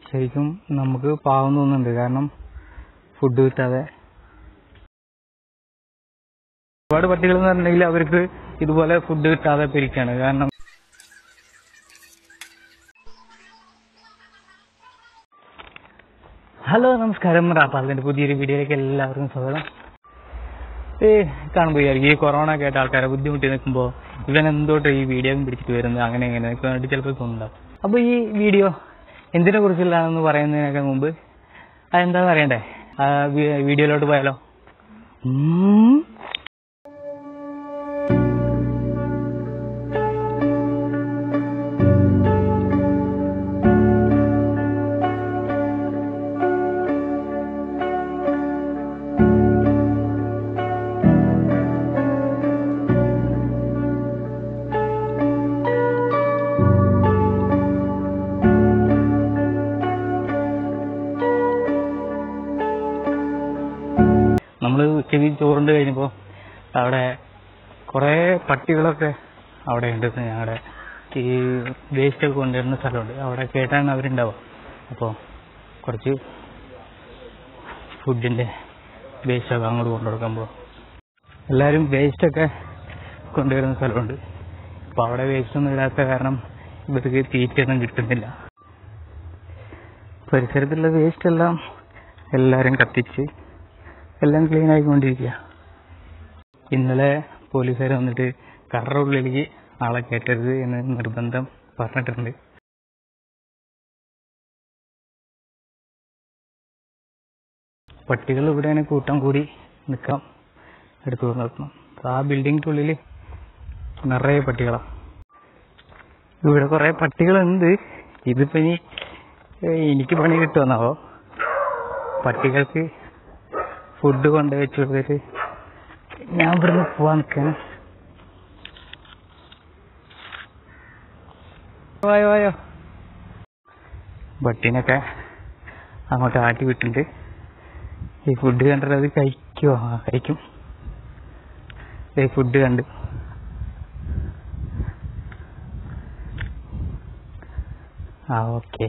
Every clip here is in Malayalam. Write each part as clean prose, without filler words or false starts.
ശരിക്കും നമുക്ക് പാവം തോന്നുന്നുണ്ട്. കാരണം ഫുഡ് കിട്ടാതെ ഒരുപാട് പട്ടികൾ എന്ന് പറഞ്ഞിട്ടുണ്ടെങ്കിൽ അവർക്ക് ഇതുപോലെ ഫുഡ് കിട്ടാതെ പിരിക്കാണ്. കാരണം ഹലോ നമസ്കാരം, റാപ്പാലിന്റെ പുതിയൊരു വീഡിയോയിലേക്ക് എല്ലാവർക്കും സ്വാഗതം. കാണുമ്പോൾ ഈ കൊറോണ കേട്ട ആൾക്കാരെ ബുദ്ധിമുട്ടി നിൽക്കുമ്പോൾ ഇവൻ എന്തോട്ട് ഈ വീഡിയോ പിടിച്ചിട്ട് വരുന്നത് അങ്ങനെ എങ്ങനെ വേണ്ടി ചിലപ്പോൾ തോന്നുന്നുണ്ടാവും. അപ്പോൾ ഈ വീഡിയോ എന്തിനെ കുറിച്ചുള്ളതാണെന്ന് പറയുന്നതിനൊക്കെ മുമ്പ് അതെന്താണെന്ന് അറിയണ്ടേ? വീഡിയോയിലോട്ട് പോയാലോ? നമ്മൾ ഉച്ചയ്ക്ക് ചോറുണ്ട് കഴിഞ്ഞപ്പോൾ അവിടെ കുറേ പട്ടികളൊക്കെ അവിടെ ഉണ്ട്. ഞങ്ങളുടെ ഈ വേസ്റ്റൊക്കെ കൊണ്ടുവരുന്ന സ്ഥലമുണ്ട്, അവിടെ കേട്ടാണ് അവരുണ്ടാവുക. അപ്പോൾ കുറച്ച് ഫുഡിൻ്റെ വേസ്റ്റൊക്കെ അങ്ങോട്ട് കൊണ്ടുകൊടുക്കുമ്പോൾ എല്ലാവരും വേസ്റ്റൊക്കെ കൊണ്ടുവരുന്ന സ്ഥലമുണ്ട്. അപ്പോൾ അവിടെ വേസ്റ്റൊന്നും ഇടാത്ത കാരണം ഇവർക്ക് തീറ്റയൊന്നും കിട്ടുന്നില്ല. പരിസരത്തുള്ള വേസ്റ്റെല്ലാം എല്ലാവരും കത്തിച്ച് എല്ലാം ക്ലീൻ ആയിക്കൊണ്ടിരിക്കുക. ഇന്നലെ പോലീസുകാർ വന്നിട്ട് കറയുടെ ഉള്ളിലേക്ക് ആളെ കയറ്റരുത് എന്ന് നിർബന്ധം പറഞ്ഞിട്ടുണ്ട്. പട്ടികൾ ഇവിടെയാണ് കൂട്ടം കൂടി നിൽക്കാം, എടുത്തു നിർത്തണം. ആ ബിൽഡിങ്ങിൻ്റെ ഉള്ളിൽ നിറയെ പട്ടികളാണ്. ഇവിടെ കുറേ പട്ടികളുണ്ട്. ഇതിപ്പോൾ ഇനി എനിക്ക് പണി കിട്ടുമെന്നാവോ? പട്ടികൾക്ക് ഫുഡ് കൊണ്ട് വെച്ച് കൊടുത്തിട്ട് ഞാൻ ഇവിടുന്ന് പോവാൻ നിൽക്കാണ്. വായോ പട്ടീനൊക്കെ അങ്ങോട്ട് ആട്ടി വിട്ടിട്ടുണ്ട്. ഈ ഫുഡ് കണ്ടിട്ട് അത് കഴിക്കുമോ? കഴിക്കും. ഫുഡ് കണ്ട് ഓക്കെ.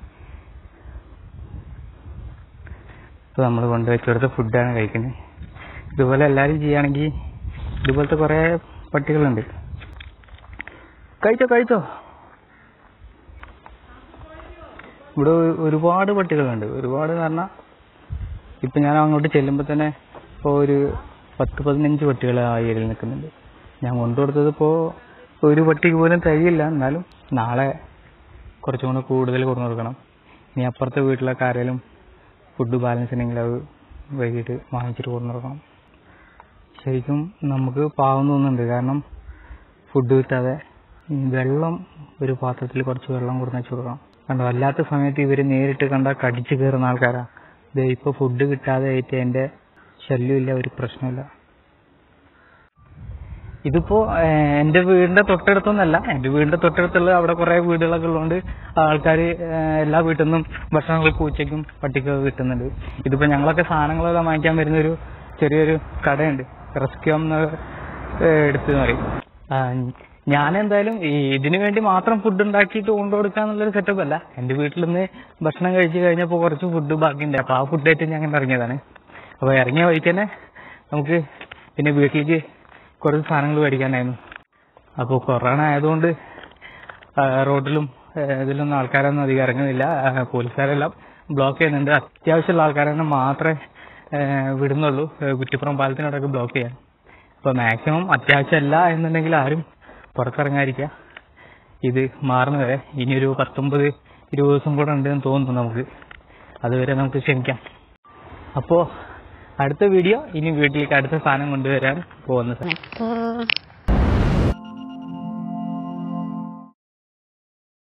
ഇപ്പോൾ നമ്മൾ കൊണ്ടുവച്ച് കൊടുത്ത ഫുഡാണ് കഴിക്കുന്നത്. ഇതുപോലെ എല്ലാവരും ചെയ്യുകയാണെങ്കിൽ ഇതുപോലത്തെ കുറേ പട്ടികളുണ്ട്. കഴിച്ചോ. ഇവിടെ ഒരുപാട് പട്ടികളുണ്ട്. ഒരുപാട് എന്ന് പറഞ്ഞാൽ ഇപ്പം ഞാൻ അങ്ങോട്ട് ചെല്ലുമ്പോൾ തന്നെ ഇപ്പോൾ ഒരു 10-15 പട്ടികൾ ആ ഏരിയയിൽ നിൽക്കുന്നുണ്ട്. ഞാൻ കൊണ്ടുകൊടുത്തത് ഇപ്പോൾ ഒരു പട്ടിക്ക് പോലും തികയില്ല. എന്നാലും നാളെ കുറച്ചും കൂടെ കൂടുതൽ കൊണ്ടു കൊടുക്കണം. ഇനി അപ്പുറത്തെ വീട്ടിലൊക്കെ ആരെങ്കിലും ഫുഡ് ബാലൻസ് ഉണ്ടെങ്കിൽ അത് വൈകിട്ട് വാങ്ങിച്ചിട്ട് കൊണ്ടു കൊടുക്കണം. ശരിക്കും നമുക്ക് പാവം തോന്നുന്നുണ്ട്. കാരണം ഫുഡ് കിട്ടാതെ വെള്ളം ഒരു പാത്രത്തിൽ കുറച്ച് വെള്ളം കൊടുന്ന് വെച്ച് കൊടുക്കണം. കണ്ടോ, അല്ലാത്ത സമയത്ത് ഇവർ നേരിട്ട് കണ്ടാൽ കടിച്ചു കയറുന്ന ആൾക്കാരാണ്. ഇപ്പോൾ ഫുഡ് കിട്ടാതെ ആയിട്ട് എൻ്റെ ശല്യമില്ല, ഒരു പ്രശ്നമില്ല. ഇതിപ്പോൾ എൻ്റെ വീടിൻ്റെ തൊട്ടടുത്തൊന്നല്ല. എൻ്റെ വീടിൻ്റെ തൊട്ടടുത്തുള്ള അവിടെ കുറേ വീടുകളൊക്കെ ഉള്ളതുകൊണ്ട് ആൾക്കാർ എല്ലാ വീട്ടിൽ നിന്നും ഭക്ഷണങ്ങൾ പൂച്ചയ്ക്കും പട്ടിക്കൊക്കെ കിട്ടുന്നുണ്ട്. ഇതിപ്പോൾ ഞങ്ങളൊക്കെ സാധനങ്ങളൊക്കെ വാങ്ങിക്കാൻ വരുന്നൊരു ചെറിയൊരു കടയുണ്ട്, റെസ്ക്യൂ എന്ന് എടുത്തെന്ന് പറയും. ഞാനെന്തായാലും ഇതിനു വേണ്ടി മാത്രം ഫുഡ് ഉണ്ടാക്കിയിട്ട് കൊണ്ടുകൊടുക്കാന്നുള്ളൊരു സെറ്റപ്പ് അല്ല. എൻ്റെ വീട്ടിൽ നിന്ന് ഭക്ഷണം കഴിച്ച് കഴിഞ്ഞപ്പോൾ കുറച്ച് ഫുഡ് ബാക്കിയുണ്ട്. അപ്പോൾ ആ ഫുഡായിട്ട് ഞാൻ അങ്ങനെ ഇറങ്ങിയതാണ്. അപ്പോൾ ഇറങ്ങിയ വഴിക്ക് തന്നെ നമുക്ക് പിന്നെ വീട്ടിലേക്ക് കുറച്ച് സാധനങ്ങൾ മേടിക്കാനായിരുന്നു. അപ്പോൾ കൊറോണ ആയതുകൊണ്ട് റോഡിലും ഇതിലൊന്നും ആൾക്കാരൊന്നും അധികം ഇറങ്ങുന്നില്ല. പോലീസുകാരെല്ലാം ബ്ലോക്ക് ചെയ്യുന്നുണ്ട്. അത്യാവശ്യമുള്ള ആൾക്കാരെ മാത്രമേ വിടുന്നുള്ളൂ. കുറ്റിപ്പുറം പാലത്തിനോടൊക്കെ ബ്ലോക്ക് ചെയ്യാൻ. അപ്പോൾ മാക്സിമം അത്യാവശ്യമല്ല എന്നുണ്ടെങ്കിൽ ആരും പുറത്തിറങ്ങാതിരിക്കുക. ഇത് മാറുന്നവരെ ഇനിയൊരു 19-20 ദിവസം കൂടെ ഉണ്ടെന്ന് തോന്നുന്നു നമുക്ക്. അതുവരെ നമുക്ക് ക്ഷമിക്കാം. അപ്പോൾ അടുത്ത വീഡിയോ ഇനി വീട്ടിലേക്ക് അടുത്ത സാധനം കൊണ്ടുവരാൻ പോകുന്നത്.